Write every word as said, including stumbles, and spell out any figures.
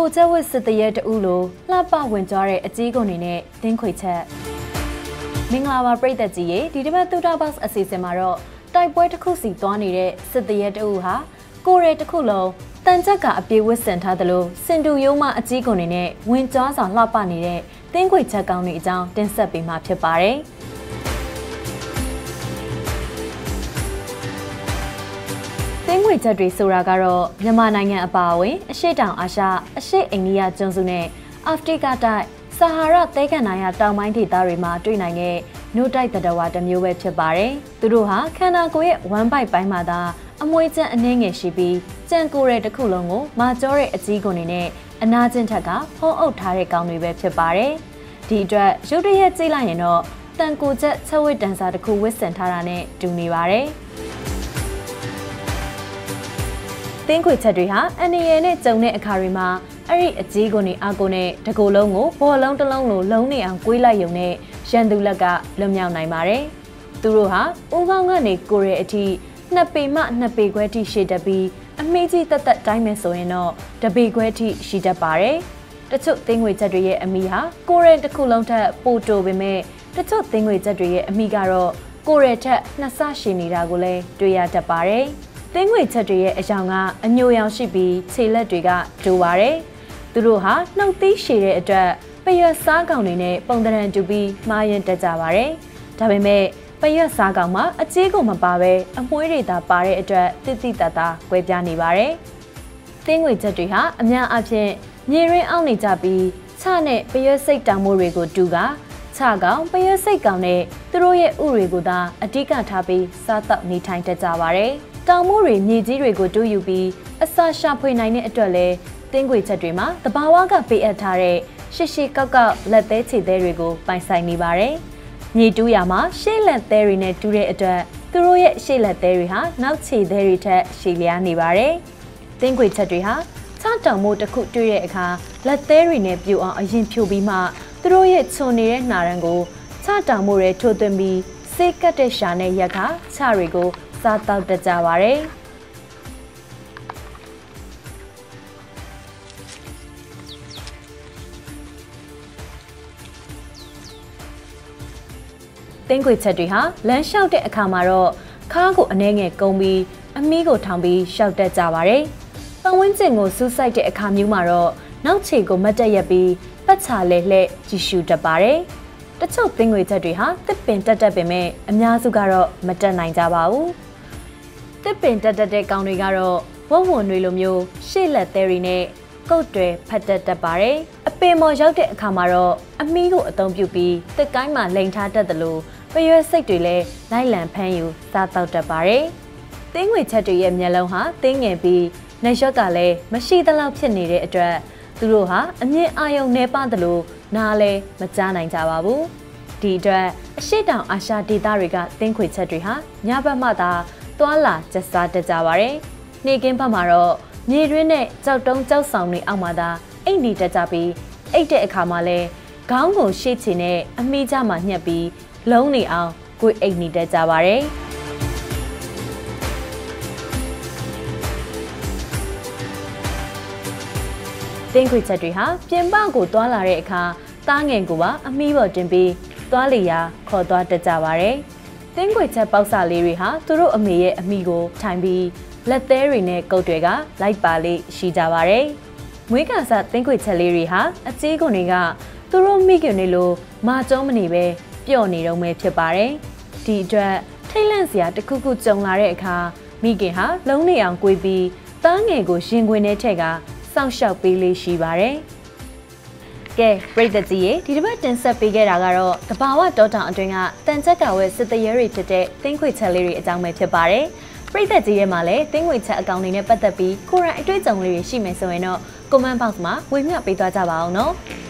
ကိုကျဝတ်စစ်တရဲတူလိုလှပဝင်ကြတဲ့အကြီးကုန်နေနဲ့တင်းခွေချက်မင်္ဂလာပါပရိသတ်ကြီးရေဒီတစ်ပတ်တူတာဘောက်အစီအစဉ်မှာတော့တိုက်ပွဲတစ်ခုစီသွားနေတဲ့စစ်တရဲတူဟာကိုရဲတစ်ခုလုံးတန်ချက်ကအပြေဝတ်ဆင်ထားသလိုစင်တူယုံမအကြီးကုန်နေနဲ့ဝင်ကြဆောင်လှပနေတဲ့တင်းခွေချက်ကောင်းတွေအကြောင်းတင်ဆက်ပေးမှာဖြစ်ပါတယ်တင်းငွေချက်တွေဆိုတာကတော့မြန်မာနိုင်ငံအပါအဝင်အရှေ့တောင်အာရှအရှေ့အိန္ဒိယကျွန်းစုနဲ့အာဖရိကတိုက်ဆာဟာရသဲကန္နာရတောင်ပိုင်းဒေသတွေမှာတွေ့နိုင်တဲ့နို့တိုက်သတ္တဝါတစ်မျိုးပဲဖြစ်ပါတယ်။သူတို့ဟာခန္ဓာကိုယ်ရဲ့ဝမ်းပိုက်ပိုင်းမှာသာအမွှေးကျန်းအနှဲငယ်ရှိပြီးကြံကိုယ်ရဲ့တစ်ခုလုံးကိုမာကျောတဲ့အကြီးကုန်တွေနဲ့အနာကျင့်ထက်ကဖုံးအုပ်ထားတဲ့ကောင်တွေပဲဖြစ်ပါတယ်။ဒီအတွက်ရုပ်တရက်ကြည့်လိုက်ရင်တော့တန်ကိုချက်ချက်ဝစ်တန်စာတစ်ခုဝစ်ဆင်ထားတာနဲ့တူနေပါတယ်။တင်းခွေချက်တွေဟာအန်နီရယ်နဲ့ကြုံတဲ့အခါတွေမှာအဲ့ဒီအကြီးကုန်နေအကိုနဲ့တကိုယ်လုံးကိုဘော်လုံးတစ်လုံးလိုလုံးနေအောင်ကွေးလိုက်ရုံနဲ့ရန်သူလက်ကလွတ်မြောက်နိုင်ပါတယ်။သူတို့ဟာဦးခေါင်းကနေကိုရဲအထိနှစ်ပေမှနှစ်ပေခွဲထိရှည်တက်ပြီးအမေးကြီးတက်တက်တိုင်းမယ်ဆိုရင်တော့တပေခွဲထိရှိတတ်ပါတယ်။တချို့တင်းခွေချက်တွေရဲ့အမီဟာကိုရဲတစ်ခုလုံးထက်ပိုတိုပေမဲ့တချို့တင်းခွေချက်တွေရဲ့အမီကတော့ကိုရဲထက်နှစ်ဆရှည်နေတာကိုလည်းတွေ့ရတတ်ပါတယ်။တင်းငွေချက်တွေရဲ့အယောင်ကအညိုရောင်ရှိပြီးခြေလက်တွေကတူပါတယ်။သူတို့ဟာနှုတ်သီးရှည်တဲ့အတွက်ပရွက်စားကောင်တွေနဲ့ပုံတရံတူပြီးမှားရင်တက်ကြပါတယ်။ဒါပေမဲ့ပရွက်စားကောင်မှာအကြီးကိုမပါဘဲအမွှေးတွေသာပါတဲ့အတွက်တိတိတတ်တာကွဲပြားနေပါတယ်။တင်းငွေချက်တွေဟာအများအားဖြင့်မြေရင်းအောင်နေကြပြီးခြနဲ့ပရွက်စိတ်တောင်မိုးတွေကိုတူကခြကောင်ပရွက်စိတ်ကောင်နဲ့သူတို့ရဲ့ဥတွေကိုသာအဓိကထားပြီးစားတောက်နေထိုင်တတ်ကြပါတယ်။တောင်မိုးတွေမြေကြီးတွေကိုတူးယူပြီးအစာရှာဖွေနိုင်တဲ့အတွက်လဲတင်းခွေချက်တွေမှာတဘာဝကပေးအပ်ထားတဲ့ရှစ်ရှစ်ကောက်ကောက်လက်သေးခြေသေးတွေကိုပိုင်ဆိုင်နေပါတယ်။မြေတူးရမှာရှေ့လက်သေးတွေနဲ့တူးတဲ့အတွက်သူတို့ရဲ့ရှေ့လက်သေးတွေဟာနောက်ခြေသေးတွေထက်ရှည်လျားနေပါတယ်။တင်းခွေချက်တွေဟာခြေတောင်မိုးတစ်ခုတွေ့တဲ့အခါလက်သေးတွေနဲ့ပြိုအောင်အရင်ဖြိုပြီးမှသူတို့ရဲ့ခြုံနေတဲ့နှာရန်ကိုခြေတောင်မိုးတွေထိုးသွင်းပြီးစေးကတ်တဲ့ရှာနဲ့ရက်ခါခြေတွေကိုစားတောက်တတ်ကြပါတယ်။တင်းခွေချက်တွေဟာလမ်းလျှောက်တဲ့အခါမှာတော့ခါးကိုအနှဲငယ်ကုန်းပြီးအမီးကိုထောင်ပြီးရှောက်တတ်ကြပါတယ်။ပတ်ဝန်းကျင်ကိုစူးစိုက်တဲ့အခါမျိုးမှာတော့နောက်ခြေကိုမတ်တက်ရက်ပြီးပတ်ချာလဲလှဲ့ကြည့်ရှုတတ်ပါတယ်။တချို့တင်းခွေချက်တွေဟာတစ်ပင်တက်တက်ပင်မဲ့အများစုကတော့မတက်နိုင်ကြပါဘူး။တစ်ပင်တက်တက်တဲ့ကောင်တွေကတော့ဝုံဝုံတွေလိုမျိုးရှေ့လက်သေးတွေနဲ့ကုတ်တွေဖတ်တက်တတ်ပါတယ်။အပင်ပေါ်ရောက်တဲ့အခါမှာတော့အမီးကိုအသုံးပြုပြီးတစ်ကိုင်းမှာလိန်ထားတတ်တယ်လို့ပရွက်စိတ်တွေလည်းလိုက်လံဖမ်းယူစားတောက်တတ်ပါတယ်။တင်းငွေချက်တွေရဲ့မျက်လုံးဟာတင်းငယ်ပြီးနှရွက်ကလည်းမရှိသလောက်ဖြစ်နေတဲ့အတွက်သူတို့ဟာအမြင့်အာရုံနှဲပါသလိုနားလည်းမကြားနိုင်ကြပါဘူး။ဒီအတွက်အရှိတောင်အာရှဒေသတွေကတင်းခွေချက်တွေဟာညဘက်မှသာသွားလာကျက်စားတတ်ကြပါတယ်။နေ့ကင်းဘက်မှာတော့မြေတွင်းနဲ့ကြောက်တုံးကြောက်ဆောင်တွေအောက်မှာသာအိတ်နေတတ်ကြပြီးအိတ်တဲ့အခါမှာလဲခေါင်းကိုရှေ့ချင်နဲ့အမီးကြမှာညှက်ပြီးလုံးနေအောင်ကိုယ်အိတ်နေတတ်ကြပါတယ်။တင်းခွေချက်တွေဟာပြင်ပကိုသွားလာတဲ့အခါသားငယ်ကိုပါအမီးပေါ်တင်ပြီးသွားလေရာခေါ်သွားတတ်ကြပါတယ်။တင်းခွေချက်ပေါက်စာလေးတွေဟာသူတို့အမေရဲ့အမိကိုထိုင်ပြီးလက်သေးတွေနဲ့ကုတ်တွေကလိုက်ပါလေးရှိကြပါတယ်။မွေးကစားတင်းခွေချက်လေးတွေဟာအကြီးကုန်တွေကသူတို့မိခင်တွေလိုမာကျုံးမနေပဲပျော့နေတော့မှဖြစ်ပါတယ်။ဒီအတွက်ထိတ်လန့်စရာတစ်ခုခုကြုံလာတဲ့အခါမိခင်ဟာလုံးနေအောင်ကွေးပြီးသားငယ်ကိုရင်ခွင်ထဲထည့်ကစောင့်ရှောက်ပေးလေးရှိပါတယ်။ကဲပရိသတ်ကြီးရေဒီတစ်ပတ်တင်ဆက်ပေးခဲ့တာကတော့တဘာဝတောတောင်အတွင်းကတန်ချက်ကဝဲစစ်တရဲတွေဖြစ်တဲ့တင်းခွေချက်လေးတွေအကြောင်းပဲဖြစ်ပါတယ်ပရိသတ်ကြီးရဲ့မှာလည်းတင်းခွေချက်အကောင့်တွေနဲ့ပတ်သက်ပြီးကိုယ်တိုင်အတွေ့အကြုံလေးတွေရှိမယ်ဆိုရင်တော့ comment box မှာဝေမျှပေးသွားကြပါအောင်နော်။